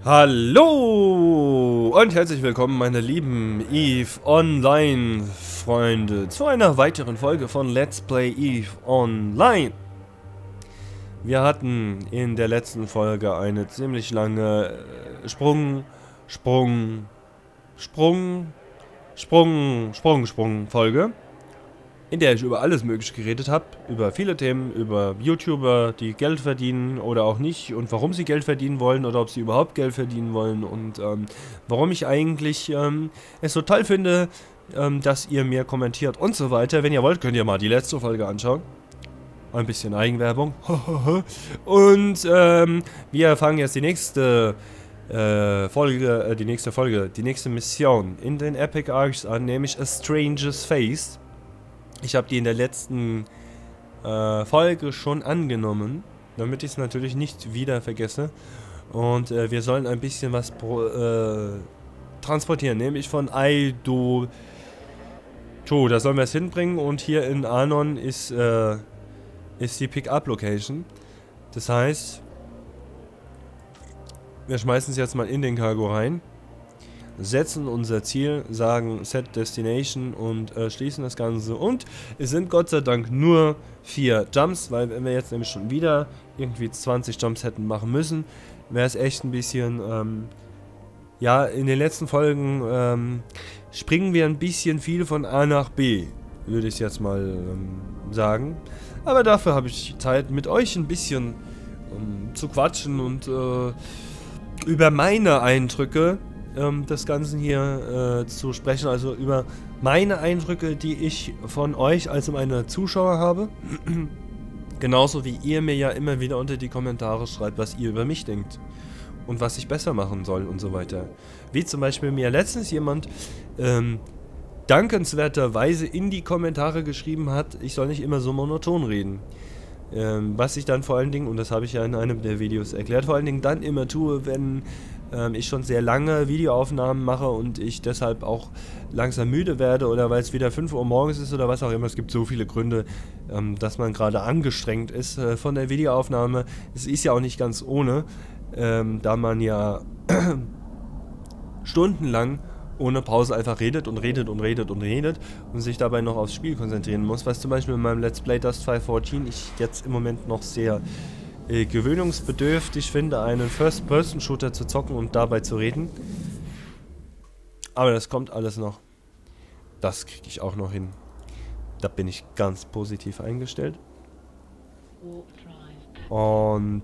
Hallo und herzlich willkommen, meine lieben EVE Online Freunde, zu einer weiteren Folge von Let's Play EVE Online. Wir hatten in der letzten Folge eine ziemlich lange Sprung-Folge, in der ich über alles Mögliche geredet habe, über viele Themen, über YouTuber, die Geld verdienen oder auch nicht und warum sie Geld verdienen wollen oder ob sie überhaupt Geld verdienen wollen und warum ich eigentlich es so toll finde, dass ihr mir kommentiert und so weiter. Wenn ihr wollt, könnt ihr mal die letzte Folge anschauen. Ein bisschen Eigenwerbung. Und wir fangen jetzt die nächste die nächste Mission in den Epic Arcs an, nämlich A Stranger's Face. Ich habe die in der letzten Folge schon angenommen, damit ich es natürlich nicht wieder vergesse. Und wir sollen ein bisschen was transportieren, nämlich von Aido. Da sollen wir es hinbringen und hier in Anon ist die Pick-up-Location. Das heißt, wir schmeißen es jetzt mal in den Cargo rein, setzen unser Ziel, sagen Set Destination und schließen das Ganze. Und es sind Gott sei Dank nur 4 Jumps, weil wenn wir jetzt nämlich schon wieder irgendwie 20 Jumps hätten machen müssen, wäre es echt ein bisschen, ja, in den letzten Folgen springen wir ein bisschen viel von A nach B, würde ich jetzt mal sagen. Aber dafür habe ich Zeit, mit euch ein bisschen zu quatschen und über meine Eindrücke des Ganzen hier zu sprechen, also über meine Eindrücke, die ich von euch als meine Zuschauer habe. Genauso wie ihr mir ja immer wieder unter die Kommentare schreibt, was ihr über mich denkt und was ich besser machen soll und so weiter. Wie zum Beispiel mir letztens jemand dankenswerterweise in die Kommentare geschrieben hat, ich soll nicht immer so monoton reden. Was ich dann vor allen Dingen, und das habe ich ja in einem der Videos erklärt, vor allen Dingen dann immer tue, wenn ich schon sehr lange Videoaufnahmen mache und ich deshalb auch langsam müde werde oder weil es wieder 5 Uhr morgens ist oder was auch immer. Es gibt so viele Gründe, dass man gerade angestrengt ist von der Videoaufnahme. Es ist ja auch nicht ganz ohne, da man ja stundenlang ohne Pause einfach redet und sich dabei noch aufs Spiel konzentrieren muss, was zum Beispiel in meinem Let's Play Dust 514 ich jetzt im Moment noch sehr gewöhnungsbedürftig finde, einen First-Person-Shooter zu zocken und dabei zu reden. Aber das kommt alles noch. Das kriege ich auch noch hin. Da bin ich ganz positiv eingestellt. Und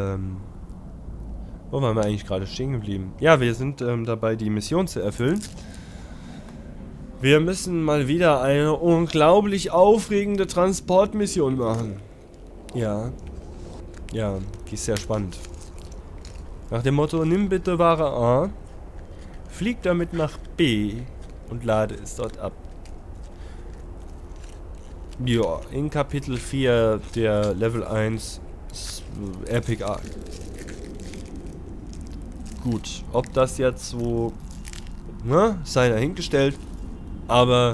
wo waren wir eigentlich gerade stehen geblieben? Ja, wir sind dabei, die Mission zu erfüllen. Wir müssen mal wieder eine unglaublich aufregende Transportmission machen. Ja. Ja, die ist sehr spannend. Nach dem Motto, nimm bitte Ware A, flieg damit nach B und lade es dort ab. Ja, in Kapitel 4 der Level 1 Epic Arc. Gut, ob das jetzt so, ne, sei dahingestellt, aber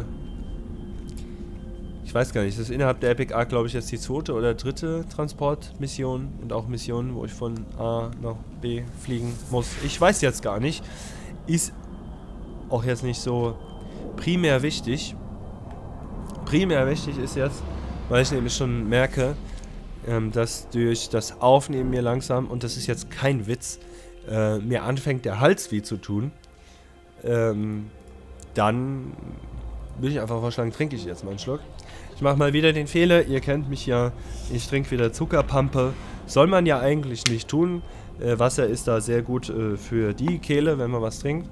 ich weiß gar nicht, das ist innerhalb der Epic Arc, glaube ich, jetzt die 2. oder 3. Transportmission und auch Missionen, wo ich von A nach B fliegen muss. Ich weiß jetzt gar nicht, ist auch jetzt nicht so primär wichtig. Primär wichtig ist jetzt, weil ich nämlich schon merke, dass durch das Aufnehmen mir langsam, und das ist jetzt kein Witz, mir anfängt der Hals weh zu tun, dann würde ich einfach vorschlagen, trinke ich jetzt mal einen Schluck. Ich mache mal wieder den Fehler, ihr kennt mich ja, ich trinke wieder Zuckerpampe. Soll man ja eigentlich nicht tun. Wasser ist da sehr gut für die Kehle, wenn man was trinkt.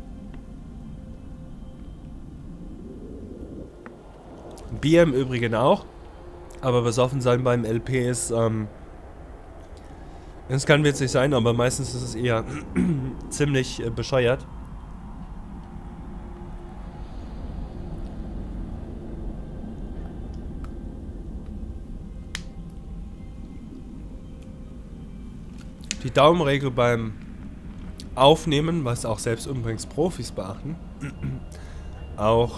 Bier im Übrigen auch. Aber besoffen sein beim LP ist, es kann witzig sein, aber meistens ist es eher ziemlich bescheuert. Die Daumenregel beim Aufnehmen, was auch selbst übrigens Profis beachten, auch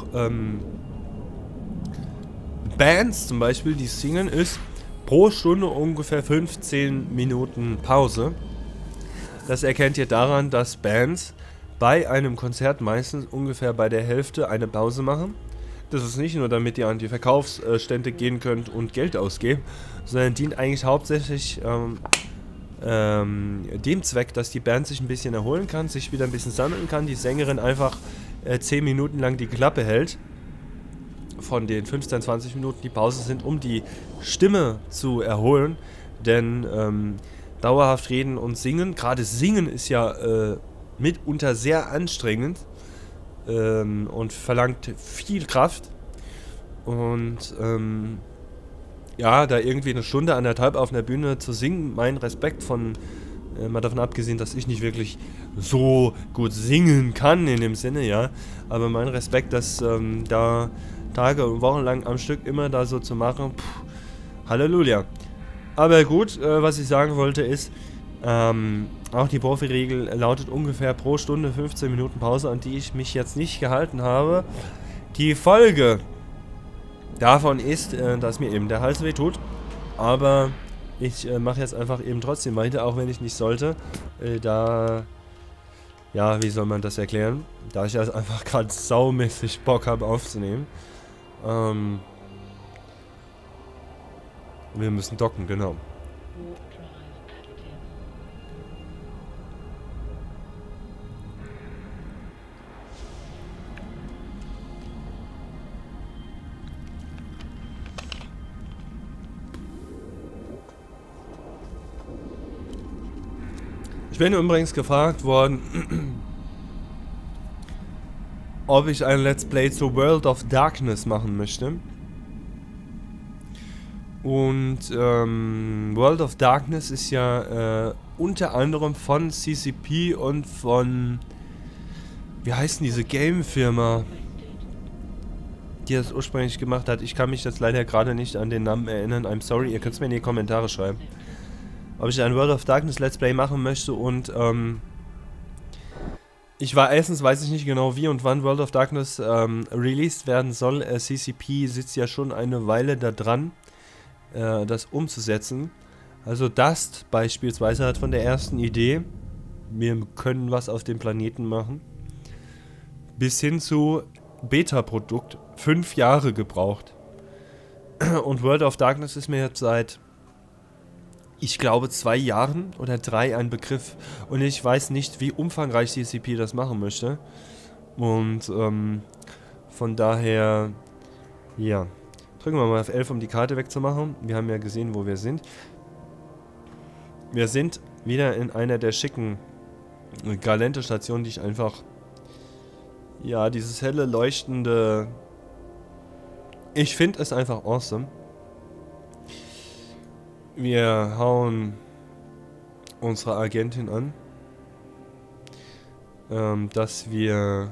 Bands zum Beispiel, die singen, ist pro Stunde ungefähr 15 Minuten Pause. Das erkennt ihr daran, dass Bands bei einem Konzert meistens ungefähr bei der Hälfte eine Pause machen. Das ist nicht nur, damit ihr an die Verkaufsstände gehen könnt und Geld ausgeben, sondern dient eigentlich hauptsächlich dem Zweck, dass die Band sich ein bisschen erholen kann, sich wieder ein bisschen sammeln kann, die Sängerin einfach 10 Minuten lang die Klappe hält, von den 15, 20 Minuten die Pause sind, um die Stimme zu erholen, denn dauerhaft reden und singen, gerade singen ist ja mitunter sehr anstrengend und verlangt viel Kraft und ja, da irgendwie eine Stunde, 1,5 auf einer Bühne zu singen, mein Respekt von, mal davon abgesehen, dass ich nicht wirklich so gut singen kann in dem Sinne, ja, aber mein Respekt, dass da Tage und Wochen lang am Stück immer da so zu machen, Halleluja. Aber gut, was ich sagen wollte ist, auch die Profi-Regel lautet ungefähr pro Stunde 15 Minuten Pause, an die ich mich jetzt nicht gehalten habe. Die Folge davon ist, dass mir eben der Hals weh tut, aber ich mache jetzt einfach eben trotzdem weiter, auch wenn ich nicht sollte. Ja, wie soll man das erklären? Da ich jetzt einfach gerade saumäßig Bock habe aufzunehmen. Wir müssen docken, genau. Ich bin übrigens gefragt worden, ob ich ein Let's Play zu World of Darkness machen möchte. Und World of Darkness ist ja unter anderem von CCP und von, wie heißt denn diese Game-Firma, die das ursprünglich gemacht hat. Ich kann mich jetzt leider gerade nicht an den Namen erinnern. I'm sorry, ihr könnt es mir in die Kommentare schreiben. Ob ich ein World of Darkness Let's Play machen möchte und erstens weiß ich nicht genau wie und wann World of Darkness released werden soll. CCP sitzt ja schon eine Weile da dran, das umzusetzen. Also Dust beispielsweise hat von der ersten Idee, wir können was auf dem Planeten machen, bis hin zu Beta-Produkt 5 Jahre gebraucht. Und World of Darkness ist mir jetzt seit, ich glaube, 2 Jahren oder 3 ein Begriff. Und ich weiß nicht, wie umfangreich CCP das machen möchte. Und von daher, ja. Drücken wir mal auf 11, um die Karte wegzumachen. Wir haben ja gesehen, wo wir sind. Wir sind wieder in einer der schicken Galente-Stationen, die ich einfach, ja, dieses helle, leuchtende, ich finde es einfach awesome. Wir hauen unsere Agentin an, dass wir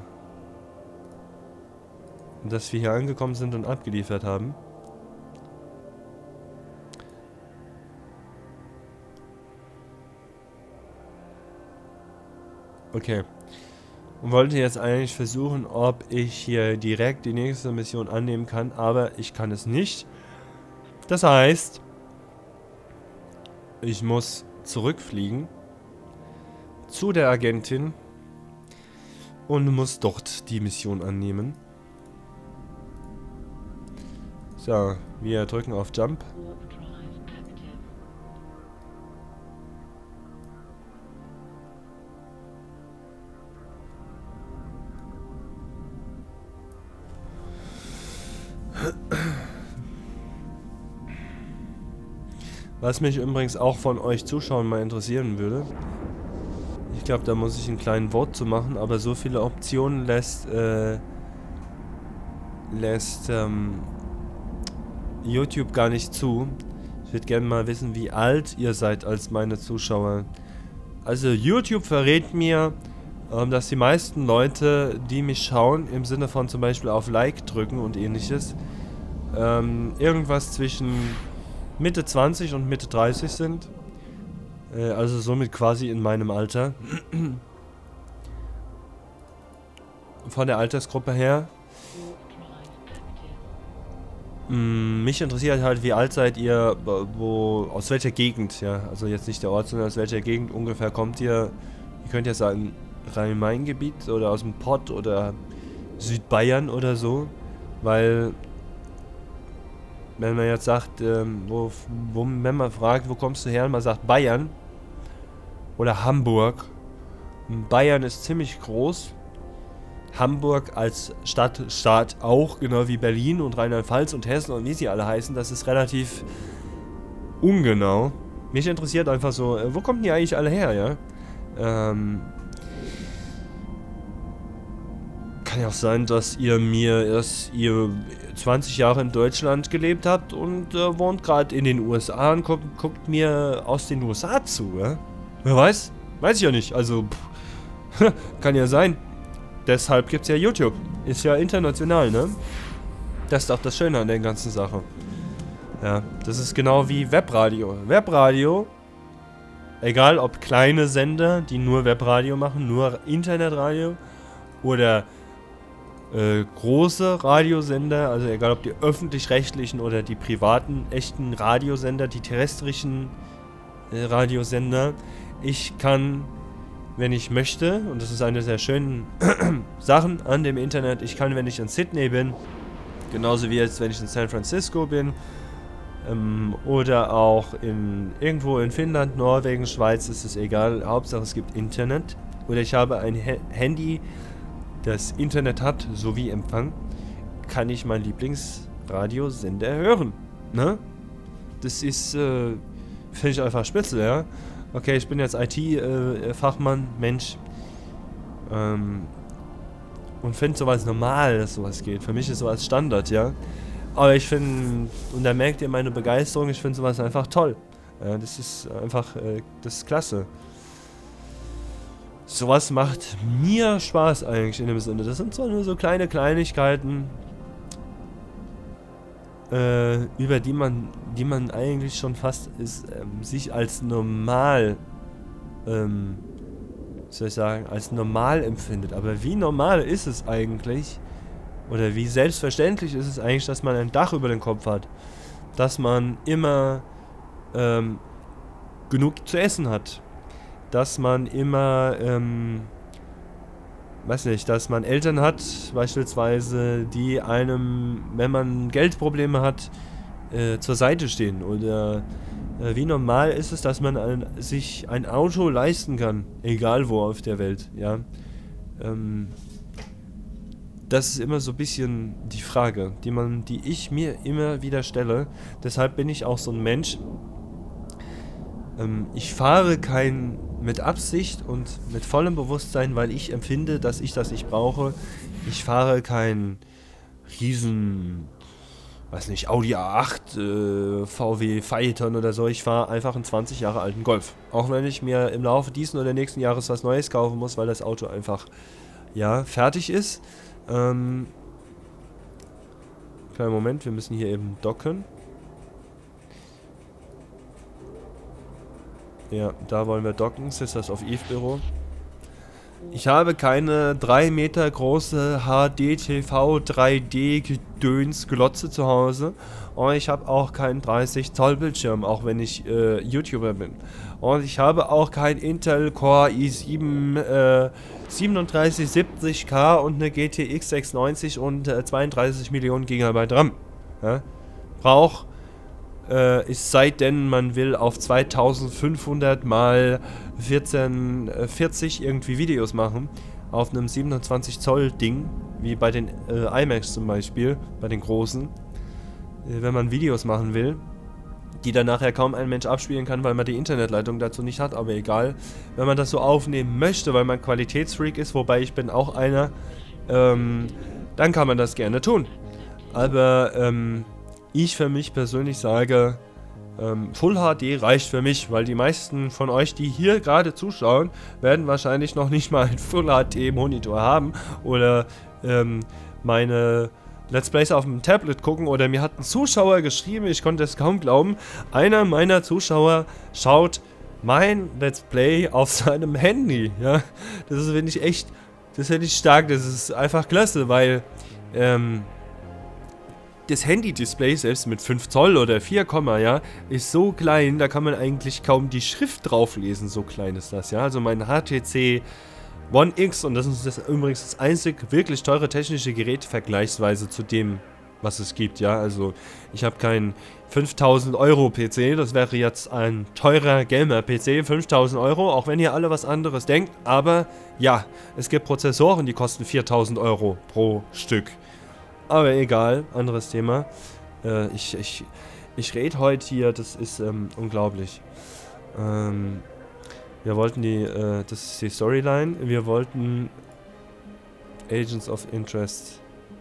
hier angekommen sind und abgeliefert haben. Okay. Und wollte jetzt eigentlich versuchen, ob ich hier direkt die nächste Mission annehmen kann, aber ich kann es nicht. Das heißt, ich muss zurückfliegen zu der Agentin und muss dort die Mission annehmen. So, wir drücken auf Jump. Was mich übrigens auch von euch Zuschauern mal interessieren würde. Ich glaube, da muss ich einen kleinen Vote zu machen, aber so viele Optionen lässt YouTube gar nicht zu. Ich würde gerne mal wissen, wie alt ihr seid als meine Zuschauer. Also YouTube verrät mir, dass die meisten Leute, die mich schauen, im Sinne von zum Beispiel auf Like drücken und ähnliches, irgendwas zwischen Mitte 20 und Mitte 30 sind. Also somit quasi in meinem Alter. Von der Altersgruppe her. Mich interessiert halt, wie alt seid ihr, aus welcher Gegend, ja, also jetzt nicht der Ort, sondern aus welcher Gegend ungefähr kommt ihr. Ihr könnt ja sagen, Rhein-Main-Gebiet oder aus dem Pott oder Südbayern oder so, weil, wenn man jetzt sagt, wenn man fragt, wo kommst du her, und man sagt Bayern oder Hamburg. Bayern ist ziemlich groß. Hamburg als Staat auch, genau wie Berlin und Rheinland-Pfalz und Hessen und wie sie alle heißen, das ist relativ ungenau. Mich interessiert einfach so, wo kommen die eigentlich alle her, ja? Kann ja auch sein, dass ihr 20 Jahre in Deutschland gelebt habt und wohnt gerade in den USA und guckt mir aus den USA zu, ja? Wer weiß? Weiß ich ja nicht, also kann ja sein. Deshalb gibt's ja YouTube. Ist ja international, ne? Das ist doch das Schöne an der ganzen Sache. Ja, das ist genau wie Webradio. Webradio, egal ob kleine Sender, die nur Webradio machen, nur Internetradio, oder große Radiosender, also egal ob die öffentlich-rechtlichen oder die privaten, echten Radiosender, die terrestrischen Radiosender. Ich kann, wenn ich möchte, und das ist eine der schönen Sachen an dem Internet, ich kann, wenn ich in Sydney bin, genauso wie jetzt, wenn ich in San Francisco bin, oder auch irgendwo in Finnland, Norwegen, Schweiz, ist es egal, Hauptsache es gibt Internet, oder ich habe ein Handy, das Internet hat, sowie Empfang, kann ich meinen Lieblingsradiosender hören, ne? Das ist, finde ich einfach spitze, ja? Okay, ich bin jetzt IT-Fachmann, Mensch, und finde sowas normal, dass sowas geht. Für mich ist sowas Standard, ja. Aber ich finde, und da merkt ihr meine Begeisterung, ich finde sowas einfach toll. Ja, das ist einfach, das ist klasse. Sowas macht mir Spaß eigentlich in dem Sinne. Das sind zwar nur so kleine Kleinigkeiten, über die man eigentlich schon fast sich als normal, soll ich sagen, als normal empfindet. Aber wie normal ist es eigentlich, oder wie selbstverständlich ist es eigentlich, dass man ein Dach über den Kopf hat, dass man immer genug zu essen hat, dass man immer, weiß nicht, dass man Eltern hat, beispielsweise, die einem, wenn man Geldprobleme hat, zur Seite stehen. Oder wie normal ist es, dass man sich ein Auto leisten kann, egal wo auf der Welt, ja. Das ist immer so ein bisschen die Frage, die ich mir immer wieder stelle. Deshalb bin ich auch so ein Mensch. Ich fahre mit Absicht und mit vollem Bewusstsein, weil ich empfinde, dass ich das nicht brauche. Ich fahre kein riesen, weiß nicht, Audi A8, VW Phaeton oder so. Ich fahre einfach einen 20 Jahre alten Golf. Auch wenn ich mir im Laufe diesen oder nächsten Jahres was Neues kaufen muss, weil das Auto einfach, ja, fertig ist. Kleinen Moment, wir müssen hier eben docken. Ja, da wollen wir docken. Sisters of Eve Büro. Ich habe keine 3 Meter große HD-TV 3D-Gedöns Glotze zu Hause. Und ich habe auch keinen 30 Zoll Bildschirm, auch wenn ich YouTuber bin. Und ich habe auch kein Intel Core i7 3770K und eine GTX 690 und 32 Millionen GB RAM. Ja? Es sei denn, man will auf 2500 mal 1440 irgendwie Videos machen, auf einem 27 Zoll Ding, wie bei den iMacs zum Beispiel, bei den großen, wenn man Videos machen will, die dann nachher kaum ein Mensch abspielen kann, weil man die Internetleitung dazu nicht hat, aber egal, wenn man das so aufnehmen möchte, weil man Qualitätsfreak ist, wobei ich bin auch einer, dann kann man das gerne tun. Aber ich für mich persönlich sage, Full HD reicht für mich, weil die meisten von euch, die hier gerade zuschauen, werden wahrscheinlich noch nicht mal einen Full HD Monitor haben oder meine Let's Plays auf dem Tablet gucken, oder mir hat ein Zuschauer geschrieben, ich konnte es kaum glauben, einer meiner Zuschauer schaut mein Let's Play auf seinem Handy, ja, das finde ich echt, das finde ich stark, das ist einfach klasse, weil, das Handy-Display, selbst mit 5 Zoll oder 4, ja, ist so klein, da kann man eigentlich kaum die Schrift drauf lesen, so klein ist das, ja. Also mein HTC One X, und das ist übrigens das einzig wirklich teure technische Gerät vergleichsweise zu dem, was es gibt, ja. Also ich habe keinen 5000 Euro PC, das wäre jetzt ein teurer Gamer-PC, 5000 Euro, auch wenn ihr alle was anderes denkt, aber ja, es gibt Prozessoren, die kosten 4000 Euro pro Stück. Aber egal, anderes Thema. Ich rede heute hier, das ist unglaublich. Wir wollten das ist die Storyline, wir wollten Agents of Interest.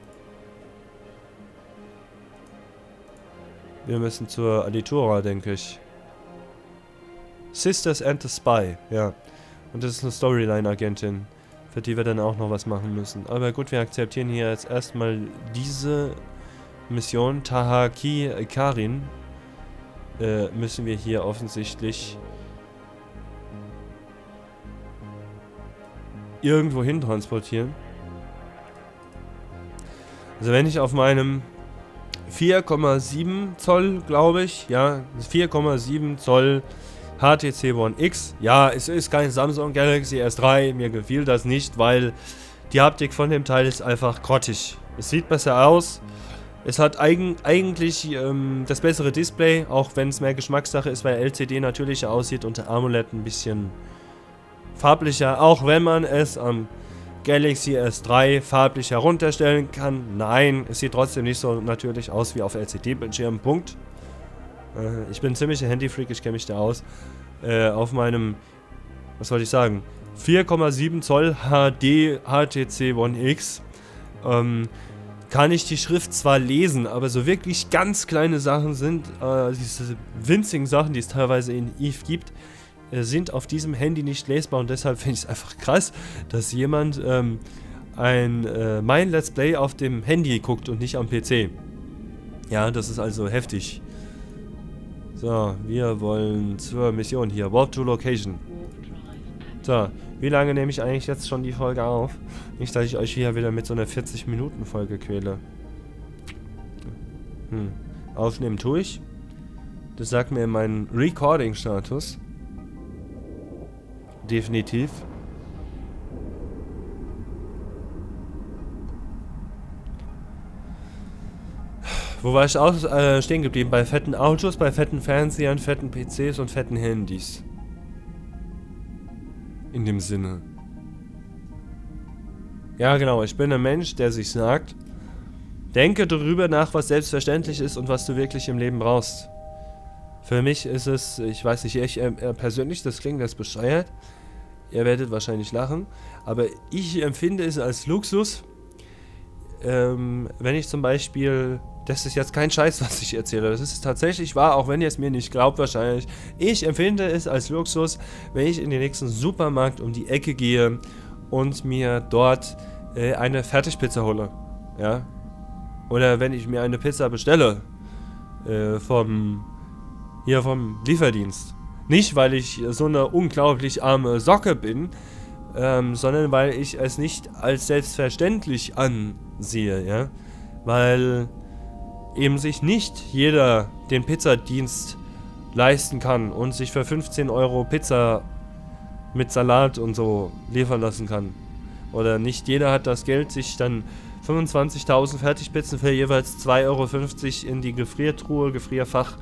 Wir müssen zur Alitura, denke ich. Sisters and the Spy, ja. Und das ist eine Storyline-Agentin, für die wir dann auch noch was machen müssen. Aber gut, wir akzeptieren hier jetzt erstmal diese Mission. Tahaki Karin müssen wir hier offensichtlich irgendwo hin transportieren. Also wenn ich auf meinem 4,7 Zoll, glaube ich, ja, 4,7 Zoll HTC One X. Ja, es ist kein Samsung Galaxy S3, mir gefiel das nicht, weil die Haptik von dem Teil ist einfach grottig. Es sieht besser aus, es hat eigentlich das bessere Display, auch wenn es mehr Geschmackssache ist, weil LCD natürlicher aussieht und der AMOLED ein bisschen farblicher, auch wenn man es am Galaxy S3 farblich herunterstellen kann. Nein, es sieht trotzdem nicht so natürlich aus wie auf LCD-Bildschirmen, Punkt. Ich bin ziemlicher Handyfreak, ich kenne mich da aus. Auf meinem, was soll ich sagen, 4,7 Zoll HD HTC One X kann ich die Schrift zwar lesen, aber so wirklich ganz kleine Sachen sind, diese winzigen Sachen, die es teilweise in Eve gibt, sind auf diesem Handy nicht lesbar, und deshalb finde ich es einfach krass, dass jemand mein Let's Play auf dem Handy guckt und nicht am PC. Ja, das ist also heftig. So, wir wollen zur Mission hier. Warp to Location. So, wie lange nehme ich eigentlich jetzt schon die Folge auf? Nicht, dass ich euch hier wieder mit so einer 40-Minuten-Folge quäle. Aufnehmen tue ich. Das sagt mir mein Recording-Status. Definitiv. Wo war ich auch stehen geblieben? Bei fetten Autos, bei fetten Fernsehern, fetten PCs und fetten Handys. In dem Sinne. Ja, genau. Ich bin ein Mensch, der sich sagt, denke darüber nach, was selbstverständlich ist und was du wirklich im Leben brauchst. Für mich ist es, ich weiß nicht, ich persönlich, das klingt jetzt bescheuert. Ihr werdet wahrscheinlich lachen. Aber ich empfinde es als Luxus, wenn ich zum Beispiel... Das ist jetzt kein Scheiß, was ich erzähle. Das ist tatsächlich wahr, auch wenn ihr es mir nicht glaubt wahrscheinlich. Ich empfinde es als Luxus, wenn ich in den nächsten Supermarkt um die Ecke gehe und mir dort eine Fertigpizza hole. Ja? Oder wenn ich mir eine Pizza bestelle vom Lieferdienst. Nicht, weil ich so eine unglaublich arme Socke bin, sondern weil ich es nicht als selbstverständlich ansehe. Ja? Weil... eben sich nicht jeder den Pizzadienst leisten kann und sich für 15 Euro Pizza mit Salat und so liefern lassen kann. Oder nicht jeder hat das Geld, sich dann 25.000 Fertigpizzen für jeweils 2,50 Euro in die Gefriertruhe, Gefrierfach,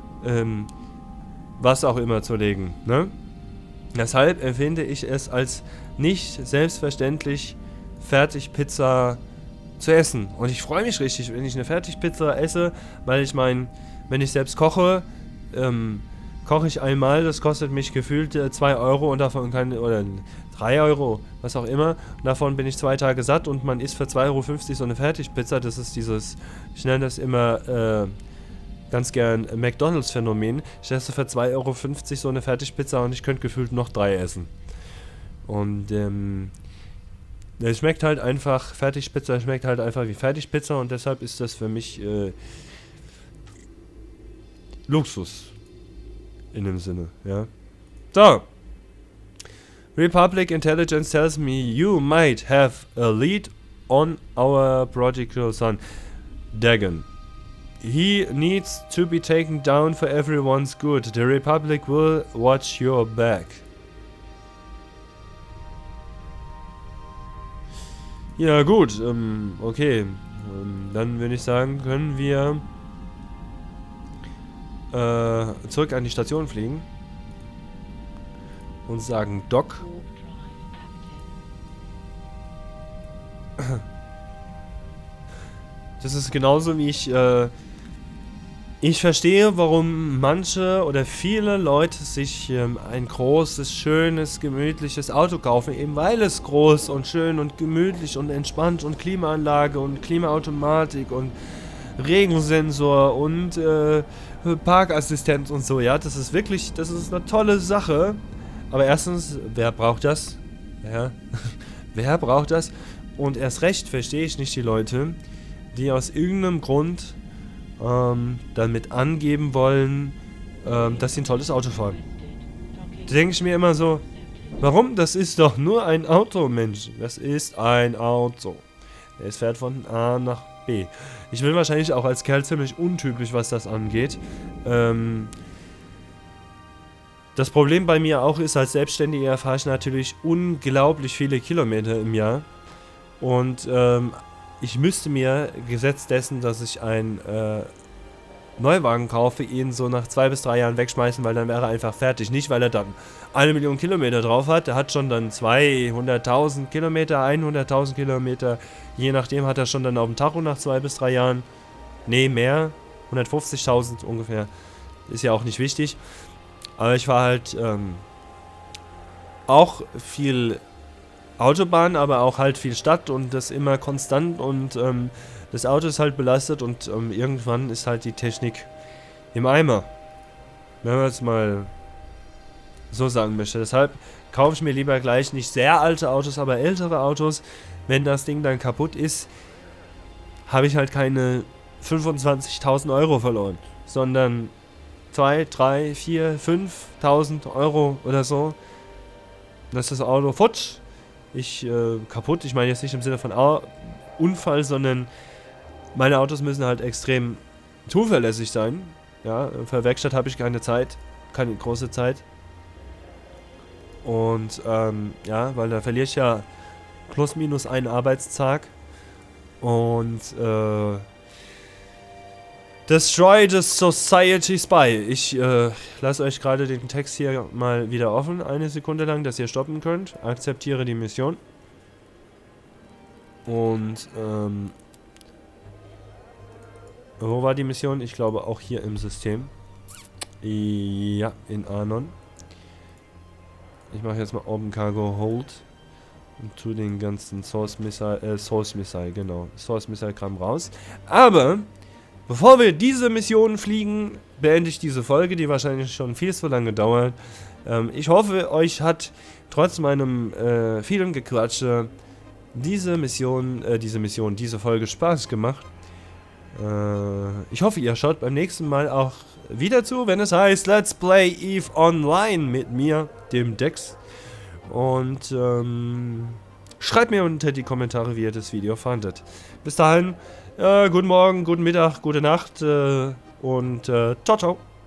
was auch immer zu legen. Ne? Deshalb empfinde ich es als nicht selbstverständlich, Fertigpizza zu essen. Und ich freue mich richtig, wenn ich eine Fertigpizza esse, weil ich meine, wenn ich selbst koche, koche ich einmal, das kostet mich gefühlt 2 Euro und davon oder 3 Euro, was auch immer, und davon bin ich 2 Tage satt und man isst für 2,50 Euro so eine Fertigpizza. Das ist dieses, ich nenne das immer ganz gern McDonalds-Phänomen. Ich esse für 2,50 Euro so eine Fertigpizza und ich könnte gefühlt noch 3 essen. Und es schmeckt halt einfach, Fertigpizza schmeckt halt einfach wie Fertigpizza, und deshalb ist das für mich Luxus. In dem Sinne, ja. So. Republic Intelligence tells me you might have a lead on our prodigal son, Dagon. He needs to be taken down for everyone's good. The Republic will watch your back. Ja gut, okay. Dann würde ich sagen, können wir zurück an die Station fliegen. Und sagen Doc. Das ist genauso wie ich verstehe, warum manche oder viele Leute sich ein großes, schönes, gemütliches Auto kaufen, eben weil es groß und schön und gemütlich und entspannt und Klimaanlage und Klimaautomatik und Regensensor und Parkassistent und so, ja, das ist wirklich, das ist eine tolle Sache. Aber erstens, wer braucht das? Ja, wer braucht das? Und erst recht verstehe ich nicht die Leute, die aus irgendeinem Grund damit angeben wollen, dass sie ein tolles Auto fahren. Da denke ich mir immer so, warum? Das ist doch nur ein Auto, Mensch. Das ist ein Auto. Es fährt von A nach B. Ich bin wahrscheinlich auch als Kerl ziemlich untypisch, was das angeht. Das Problem bei mir auch ist, als Selbstständiger fahre ich natürlich unglaublich viele Kilometer im Jahr. Und ich müsste mir, gesetzt dessen, dass ich einen Neuwagen kaufe, ihn so nach 2 bis 3 Jahren wegschmeißen, weil dann wäre er einfach fertig. Nicht, weil er dann 1 Million Kilometer drauf hat. Der hat schon dann 200.000 Kilometer, 100.000 Kilometer. Je nachdem hat er schon dann auf dem Tacho nach 2 bis 3 Jahren. Nee, mehr. 150.000 ungefähr. Ist ja auch nicht wichtig. Aber ich fahre halt auch viel Autobahn, aber auch halt viel Stadt und das immer konstant und das Auto ist halt belastet und irgendwann ist halt die Technik im Eimer. Wenn man es mal so sagen möchte. Deshalb kaufe ich mir lieber gleich nicht sehr alte Autos, aber ältere Autos. Wenn das Ding dann kaputt ist, habe ich halt keine 25.000 Euro verloren, sondern 2, 3, 4, 5.000 Euro oder so. Dann ist das Auto futsch. Kaputt. Ich meine jetzt nicht im Sinne von Unfall, sondern meine Autos müssen halt extrem zuverlässig sein. Ja, für Werkstatt habe ich keine Zeit, keine große Zeit. Und ja, weil da verliere ich ja plus minus einen Arbeitstag. Und Destroy the Society Spy. Ich lasse euch gerade den Text hier mal wieder offen, 1 Sekunde lang, dass ihr stoppen könnt. Akzeptiere die Mission. Und wo war die Mission? Ich glaube auch hier im System. Ja, in Anon. Ich mache jetzt mal Open Cargo Hold. Und tu den ganzen Source Missile, genau. Source Missile Kram raus. Aber bevor wir diese Mission fliegen, beende ich diese Folge, die wahrscheinlich schon viel zu lange dauert. Ich hoffe, euch hat trotz meinem vielen Gequatsche diese Folge Spaß gemacht. Ich hoffe, ihr schaut beim nächsten Mal auch wieder zu, wenn es heißt Let's Play EVE Online mit mir, dem Dex. Und schreibt mir unter die Kommentare, wie ihr das Video fandet. Bis dahin. Guten Morgen, guten Mittag, gute Nacht und ciao, ciao.